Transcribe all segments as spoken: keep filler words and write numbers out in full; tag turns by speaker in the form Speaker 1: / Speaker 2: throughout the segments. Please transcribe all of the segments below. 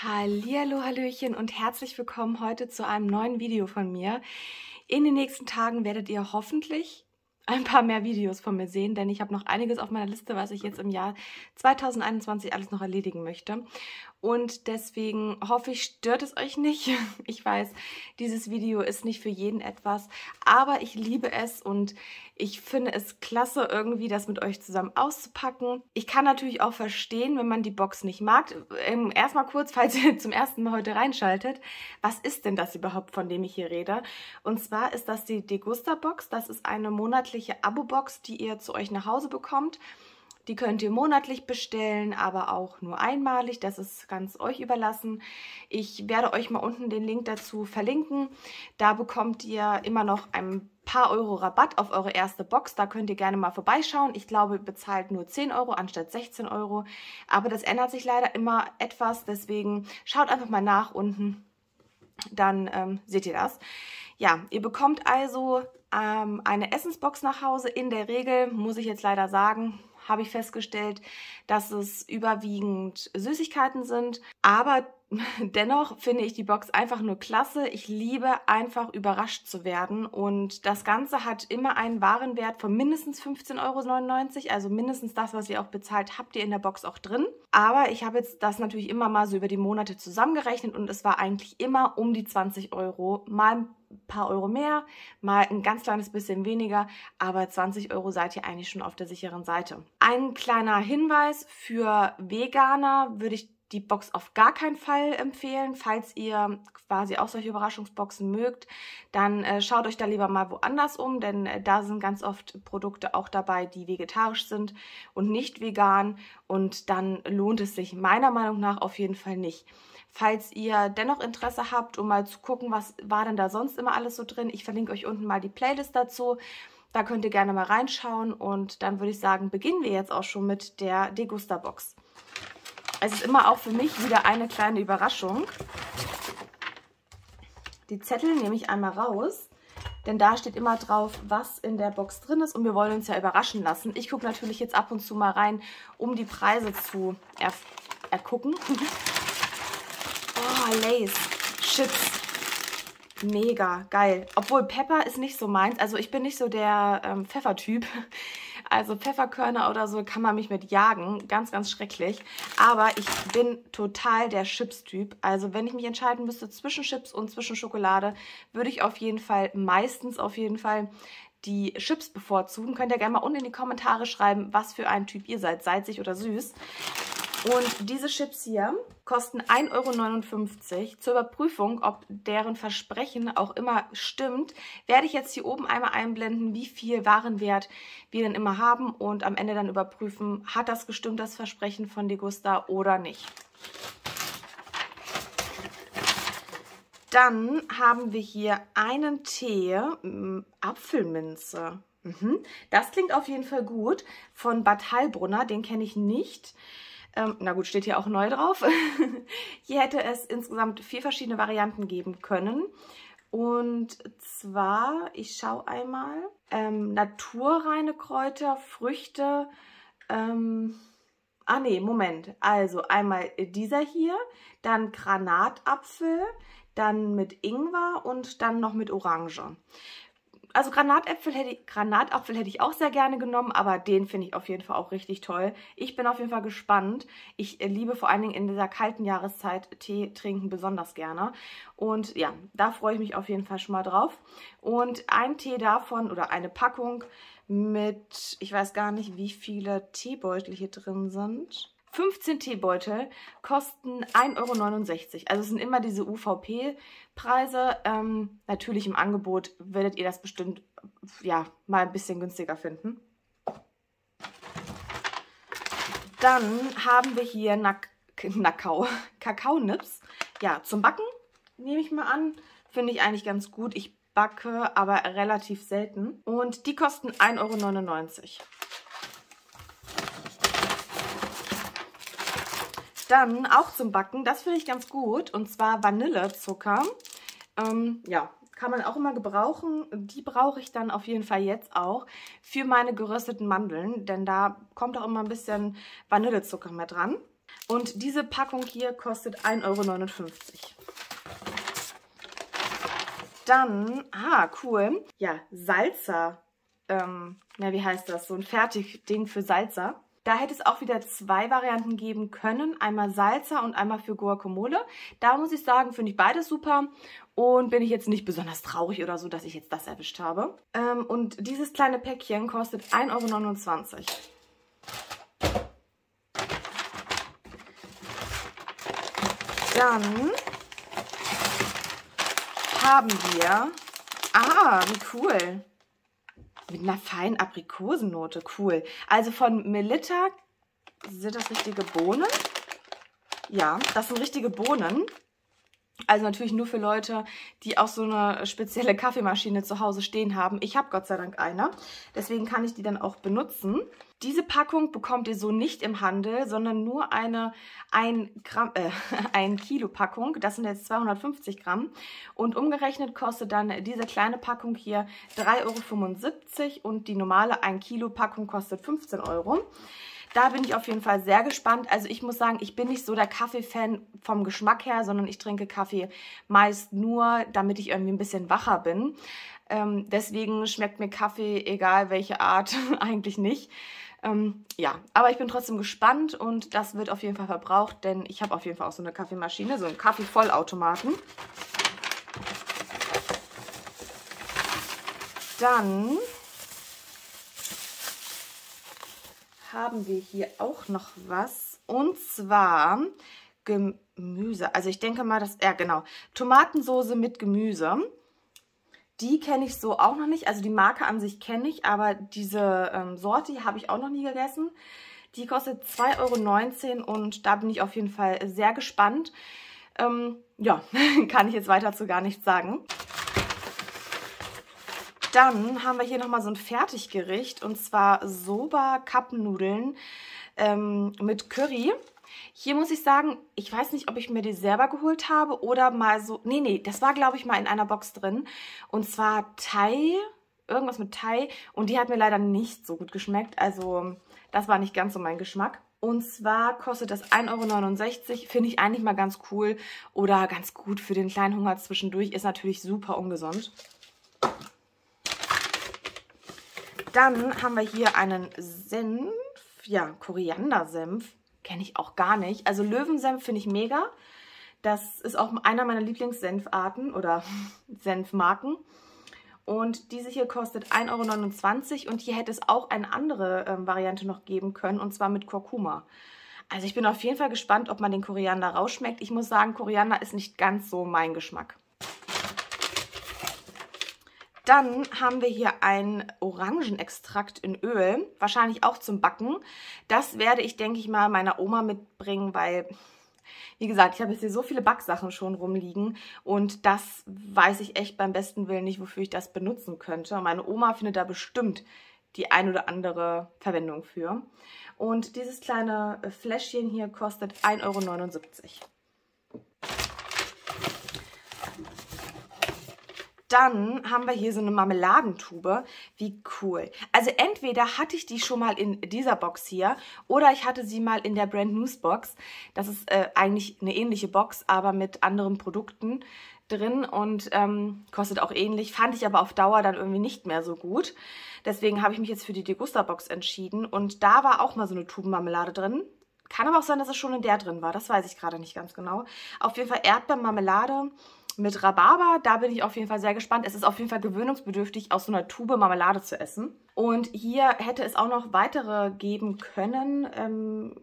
Speaker 1: Hallihallo, Hallöchen und herzlich willkommen heute zu einem neuen Video von mir. In den nächsten Tagen werdet ihr hoffentlich ein paar mehr Videos von mir sehen, denn ich habe noch einiges auf meiner Liste, was ich jetzt im Jahr zweitausendeinundzwanzig alles noch erledigen möchte. Und deswegen hoffe ich, stört es euch nicht. Ich weiß, dieses Video ist nicht für jeden etwas, aber ich liebe es und ich finde es klasse, irgendwie das mit euch zusammen auszupacken. Ich kann natürlich auch verstehen, wenn man die Box nicht mag. Ähm, erstmal kurz, falls ihr zum ersten Mal heute reinschaltet, was ist denn das überhaupt, von dem ich hier rede? Und zwar ist das die Degusta-Box. Das ist eine monatliche Abo-Box, die ihr zu euch nach Hause bekommt. Die könnt ihr monatlich bestellen, aber auch nur einmalig. Das ist ganz euch überlassen. Ich werde euch mal unten den Link dazu verlinken. Da bekommt ihr immer noch ein paar Euro Rabatt auf eure erste Box. Da könnt ihr gerne mal vorbeischauen. Ich glaube, ihr bezahlt nur zehn Euro anstatt sechzehn Euro. Aber das ändert sich leider immer etwas. Deswegen schaut einfach mal nach unten. Dann ähm, seht ihr das. Ja, ihr bekommt also ähm, eine Essensbox nach Hause. In der Regel, muss ich jetzt leider sagen, habe ich festgestellt, dass es überwiegend Süßigkeiten sind. Aber dennoch finde ich die Box einfach nur klasse. Ich liebe einfach überrascht zu werden. Und das Ganze hat immer einen Warenwert von mindestens fünfzehn Euro neunundneunzig. Also mindestens das, was ihr auch bezahlt, habt ihr in der Box auch drin. Aber ich habe jetzt das natürlich immer mal so über die Monate zusammengerechnet und es war eigentlich immer um die zwanzig Euro. Mal ein paar Euro mehr, mal ein ganz kleines bisschen weniger, aber zwanzig Euro seid ihr eigentlich schon auf der sicheren Seite. Ein kleiner Hinweis: Für Veganer würde ich die Box auf gar keinen Fall empfehlen. Falls ihr quasi auch solche Überraschungsboxen mögt, dann äh, schaut euch da lieber mal woanders um, denn äh, da sind ganz oft Produkte auch dabei, die vegetarisch sind und nicht vegan, und dann lohnt es sich meiner Meinung nach auf jeden Fall nicht. Falls ihr dennoch Interesse habt, um mal zu gucken, was war denn da sonst immer alles so drin, ich verlinke euch unten mal die Playlist dazu. Da könnt ihr gerne mal reinschauen und dann würde ich sagen, beginnen wir jetzt auch schon mit der Degusta-Box. Es ist immer auch für mich wieder eine kleine Überraschung. Die Zettel nehme ich einmal raus, denn da steht immer drauf, was in der Box drin ist und wir wollen uns ja überraschen lassen. Ich gucke natürlich jetzt ab und zu mal rein, um die Preise zu er ergucken. Oh, Lay's, Chips, mega geil. Obwohl Pepper ist nicht so meins, also ich bin nicht so der ähm, Pfeffertyp. Also Pfefferkörner oder so kann man mich mit jagen, ganz, ganz schrecklich. Aber ich bin total der Chips-Typ. Also wenn ich mich entscheiden müsste zwischen Chips und zwischen Schokolade, würde ich auf jeden Fall, meistens auf jeden Fall, die Chips bevorzugen. Könnt ihr gerne mal unten in die Kommentare schreiben, was für ein Typ ihr seid, salzig oder süß. Und diese Chips hier kosten ein Euro neunundfünfzig. Zur Überprüfung, ob deren Versprechen auch immer stimmt, werde ich jetzt hier oben einmal einblenden, wie viel Warenwert wir denn immer haben und am Ende dann überprüfen, hat das gestimmt, das Versprechen von Degusta oder nicht. Dann haben wir hier einen Tee, mh, Apfelminze. Mhm. Das klingt auf jeden Fall gut. Von Bad Heilbrunner, den kenne ich nicht. Ähm, na gut, steht hier auch neu drauf. Hier hätte es insgesamt vier verschiedene Varianten geben können. Und zwar, ich schaue einmal, ähm, naturreine Kräuter, Früchte, ähm, ah nee, Moment. Also einmal dieser hier, dann Granatapfel, dann mit Ingwer und dann noch mit Orange. Also Granatäpfel hätte ich, Granatapfel hätte ich auch sehr gerne genommen, aber den finde ich auf jeden Fall auch richtig toll. Ich bin auf jeden Fall gespannt. Ich liebe vor allen Dingen in dieser kalten Jahreszeit Tee trinken besonders gerne. Und ja, da freue ich mich auf jeden Fall schon mal drauf. Und ein Tee davon oder eine Packung mit, ich weiß gar nicht, wie viele Teebeutel hier drin sind. fünfzehn Teebeutel kosten ein Euro neunundsechzig. Also es sind immer diese U V P-Preise. Ähm, natürlich im Angebot werdet ihr das bestimmt ja, mal ein bisschen günstiger finden. Dann haben wir hier Nak Nakau, Kakaonips. Ja, zum Backen nehme ich mal an. Finde ich eigentlich ganz gut. Ich backe aber relativ selten. Und die kosten ein Euro neunundneunzig. Dann auch zum Backen, das finde ich ganz gut, und zwar Vanillezucker. Ähm, ja, kann man auch immer gebrauchen. Die brauche ich dann auf jeden Fall jetzt auch für meine gerösteten Mandeln, denn da kommt auch immer ein bisschen Vanillezucker mit dran. Und diese Packung hier kostet ein Euro neunundfünfzig. Dann, ah, cool, ja, Salsa. Ähm, na, wie heißt das? So ein Fertigding für Salsa. Da hätte es auch wieder zwei Varianten geben können. Einmal Salsa und einmal für Guacamole. Da muss ich sagen, finde ich beides super. Und bin ich jetzt nicht besonders traurig oder so, dass ich jetzt das erwischt habe. Ähm, und dieses kleine Päckchen kostet ein Euro neunundzwanzig. Dann haben wir... Ah, wie cool. Mit einer feinen Aprikosennote. Cool. Also von Melitta, sind das richtige Bohnen? Ja, das sind richtige Bohnen. Also natürlich nur für Leute, die auch so eine spezielle Kaffeemaschine zu Hause stehen haben. Ich habe Gott sei Dank eine. Deswegen kann ich die dann auch benutzen. Diese Packung bekommt ihr so nicht im Handel, sondern nur eine ein Gramm, äh, ein Kilo Packung. Das sind jetzt zweihundertfünfzig Gramm. Und umgerechnet kostet dann diese kleine Packung hier drei Euro fünfundsiebzig und die normale ein Kilo Packung kostet fünfzehn Euro. Da bin ich auf jeden Fall sehr gespannt. Also ich muss sagen, ich bin nicht so der Kaffee-Fan vom Geschmack her, sondern ich trinke Kaffee meist nur, damit ich irgendwie ein bisschen wacher bin. Ähm, deswegen schmeckt mir Kaffee, egal welche Art, eigentlich nicht. Ähm, ja, aber ich bin trotzdem gespannt und das wird auf jeden Fall verbraucht, denn ich habe auf jeden Fall auch so eine Kaffeemaschine, so einen Kaffeevollautomaten. Dann haben wir hier auch noch was und zwar Gemüse. Also ich denke mal, dass, ja genau, Tomatensoße mit Gemüse. Die kenne ich so auch noch nicht. Also die Marke an sich kenne ich, aber diese ähm, Sorte habe ich auch noch nie gegessen. Die kostet zwei Euro neunzehn und da bin ich auf jeden Fall sehr gespannt. Ähm, ja, kann ich jetzt weiter zu gar nichts sagen. Dann haben wir hier nochmal so ein Fertiggericht und zwar Soba-Cup-Nudeln ähm, mit Curry. Hier muss ich sagen, ich weiß nicht, ob ich mir die selber geholt habe oder mal so... Nee, nee, das war, glaube ich, mal in einer Box drin. Und zwar Thai, irgendwas mit Thai. Und die hat mir leider nicht so gut geschmeckt. Also das war nicht ganz so mein Geschmack. Und zwar kostet das ein Euro neunundsechzig. Finde ich eigentlich mal ganz cool oder ganz gut für den kleinen Hunger zwischendurch. Ist natürlich super ungesund. Dann haben wir hier einen Senf, ja, Koriandersenf, kenne ich auch gar nicht. Also Löwensenf finde ich mega. Das ist auch einer meiner Lieblingssenfarten oder Senfmarken. Und diese hier kostet ein Euro neunundzwanzig und hier hätte es auch eine andere ähm, Variante noch geben können und zwar mit Kurkuma. Also ich bin auf jeden Fall gespannt, ob man den Koriander rausschmeckt. Ich muss sagen, Koriander ist nicht ganz so mein Geschmack. Dann haben wir hier ein Orangenextrakt in Öl, wahrscheinlich auch zum Backen. Das werde ich, denke ich mal, meiner Oma mitbringen, weil, wie gesagt, ich habe jetzt hier so viele Backsachen schon rumliegen und das weiß ich echt beim besten Willen nicht, wofür ich das benutzen könnte. Meine Oma findet da bestimmt die ein oder andere Verwendung für. Und dieses kleine Fläschchen hier kostet ein Euro neunundsiebzig. Dann haben wir hier so eine Marmeladentube. Wie cool. Also entweder hatte ich die schon mal in dieser Box hier oder ich hatte sie mal in der Brand News Box. Das ist äh, eigentlich eine ähnliche Box, aber mit anderen Produkten drin und ähm, kostet auch ähnlich. Fand ich aber auf Dauer dann irgendwie nicht mehr so gut. Deswegen habe ich mich jetzt für die Degusta-Box entschieden und da war auch mal so eine Tubenmarmelade drin. Kann aber auch sein, dass es schon in der drin war. Das weiß ich gerade nicht ganz genau. Auf jeden Fall Erdbeermarmelade mit Rhabarber, da bin ich auf jeden Fall sehr gespannt. Es ist auf jeden Fall gewöhnungsbedürftig, aus so einer Tube Marmelade zu essen. Und hier hätte es auch noch weitere geben können. Ähm,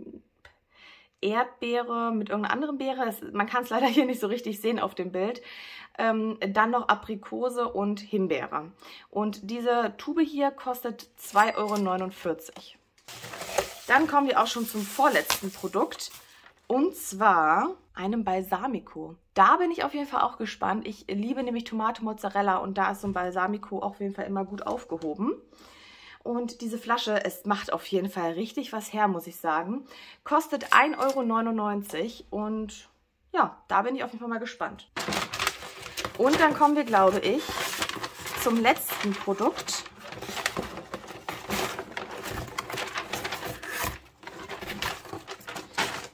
Speaker 1: Erdbeere mit irgendeiner anderen Beere. Das, man kann es leider hier nicht so richtig sehen auf dem Bild. Ähm, dann noch Aprikose und Himbeere. Und diese Tube hier kostet zwei Euro neunundvierzig. Dann kommen wir auch schon zum vorletzten Produkt. Und zwar einem Balsamico. Da bin ich auf jeden Fall auch gespannt. Ich liebe nämlich Tomate Mozzarella und da ist so ein Balsamico auf jeden Fall immer gut aufgehoben. Und diese Flasche, es macht auf jeden Fall richtig was her, muss ich sagen. Kostet ein Euro neunundneunzig und ja, da bin ich auf jeden Fall mal gespannt. Und dann kommen wir, glaube ich, zum letzten Produkt.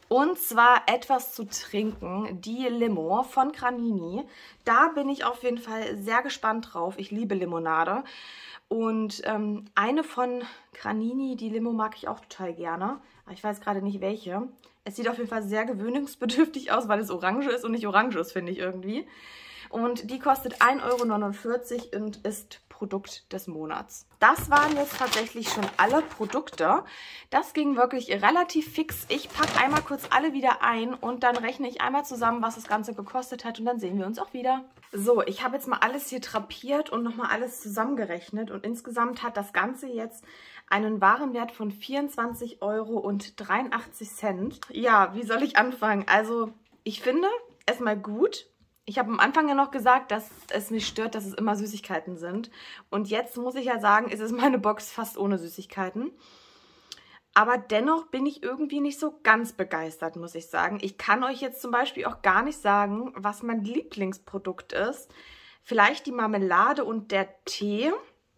Speaker 1: Und zwar etwas zu trinken, die Limo von Granini. Da bin ich auf jeden Fall sehr gespannt drauf. Ich liebe Limonade. Und ähm, eine von Granini, die Limo, mag ich auch total gerne. Aber ich weiß gerade nicht welche. Es sieht auf jeden Fall sehr gewöhnungsbedürftig aus, weil es orange ist und nicht orange ist, finde ich irgendwie. Und die kostet ein Euro neunundvierzig und ist Produkt des Monats. Das waren jetzt tatsächlich schon alle Produkte. Das ging wirklich relativ fix. Ich packe einmal kurz alle wieder ein und dann rechne ich einmal zusammen, was das Ganze gekostet hat und dann sehen wir uns auch wieder. So, ich habe jetzt mal alles hier drapiert und nochmal alles zusammengerechnet und insgesamt hat das Ganze jetzt einen Warenwert von vierundzwanzig Euro dreiundachtzig. Ja, wie soll ich anfangen? Also, ich finde erstmal gut. Ich habe am Anfang ja noch gesagt, dass es mich stört, dass es immer Süßigkeiten sind. Und jetzt muss ich ja sagen, ist es meine Box fast ohne Süßigkeiten. Aber dennoch bin ich irgendwie nicht so ganz begeistert, muss ich sagen. Ich kann euch jetzt zum Beispiel auch gar nicht sagen, was mein Lieblingsprodukt ist. Vielleicht die Marmelade und der Tee.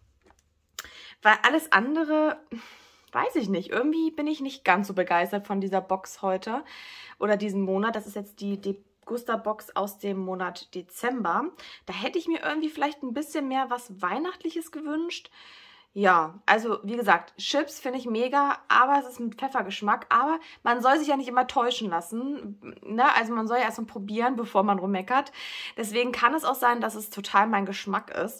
Speaker 1: Weil alles andere, weiß ich nicht. Irgendwie bin ich nicht ganz so begeistert von dieser Box heute oder diesen Monat. Das ist jetzt die, die Gusta-Box aus dem Monat Dezember. Da hätte ich mir irgendwie vielleicht ein bisschen mehr was Weihnachtliches gewünscht. Ja, also wie gesagt, Chips finde ich mega, aber es ist mit Pfeffergeschmack. Aber man soll sich ja nicht immer täuschen lassen. Ne? Also man soll ja erstmal probieren, bevor man rummeckert. Deswegen kann es auch sein, dass es total mein Geschmack ist.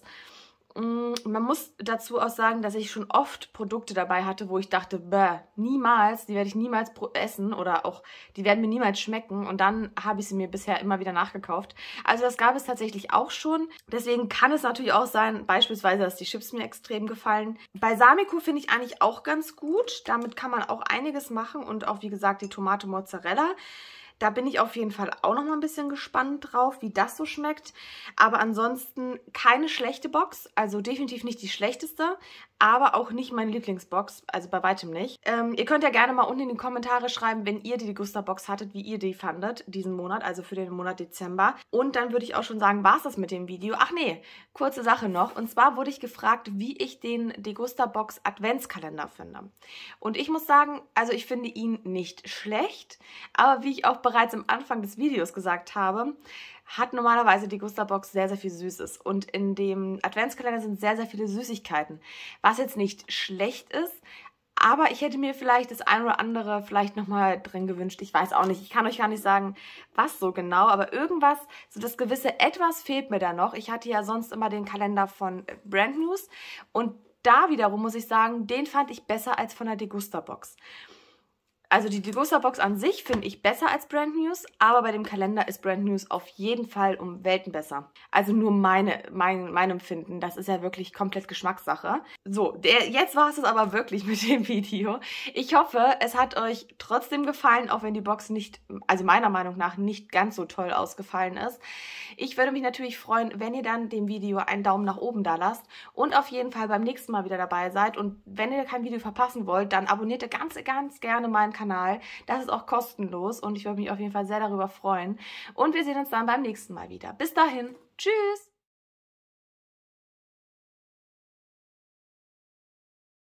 Speaker 1: Man muss dazu auch sagen, dass ich schon oft Produkte dabei hatte, wo ich dachte, bäh, niemals, die werde ich niemals essen oder auch, die werden mir niemals schmecken und dann habe ich sie mir bisher immer wieder nachgekauft. Also das gab es tatsächlich auch schon. Deswegen kann es natürlich auch sein, beispielsweise, dass die Chips mir extrem gefallen. Balsamico finde ich eigentlich auch ganz gut. Damit kann man auch einiges machen und auch, wie gesagt, die Tomate Mozzarella. Da bin ich auf jeden Fall auch noch mal ein bisschen gespannt drauf, wie das so schmeckt. Aber ansonsten keine schlechte Box, also definitiv nicht die schlechteste, aber auch nicht meine Lieblingsbox, also bei weitem nicht. Ähm, ihr könnt ja gerne mal unten in die Kommentare schreiben, wenn ihr die Degusta-Box hattet, wie ihr die fandet diesen Monat, also für den Monat Dezember. Und dann würde ich auch schon sagen, war es das mit dem Video. Ach nee, kurze Sache noch. Und zwar wurde ich gefragt, wie ich den Degusta-Box Adventskalender finde. Und ich muss sagen, also ich finde ihn nicht schlecht, aber wie ich auch bereits am Anfang des Videos gesagt habe, hat normalerweise die Gusta-Box sehr, sehr viel Süßes. Und in dem Adventskalender sind sehr, sehr viele Süßigkeiten. Was jetzt nicht schlecht ist, aber ich hätte mir vielleicht das ein oder andere vielleicht nochmal drin gewünscht. Ich weiß auch nicht, ich kann euch gar nicht sagen, was so genau, aber irgendwas, so das gewisse Etwas fehlt mir da noch. Ich hatte ja sonst immer den Kalender von Brand News und da wiederum muss ich sagen, den fand ich besser als von der Degusta-Box. Also die Degusta-Box an sich finde ich besser als Brand News, aber bei dem Kalender ist Brand News auf jeden Fall um Welten besser. Also nur meine, mein, mein Empfinden, das ist ja wirklich komplett Geschmackssache. So, der, jetzt war es es aber wirklich mit dem Video. Ich hoffe, es hat euch trotzdem gefallen, auch wenn die Box nicht, also meiner Meinung nach nicht ganz so toll ausgefallen ist. Ich würde mich natürlich freuen, wenn ihr dann dem Video einen Daumen nach oben da lasst und auf jeden Fall beim nächsten Mal wieder dabei seid. Und wenn ihr kein Video verpassen wollt, dann abonniert ihr ganz, ganz gerne meinen Kanal. Kanal. Das ist auch kostenlos und ich würde mich auf jeden Fall sehr darüber freuen. Und wir sehen uns dann beim nächsten Mal wieder. Bis dahin. Tschüss!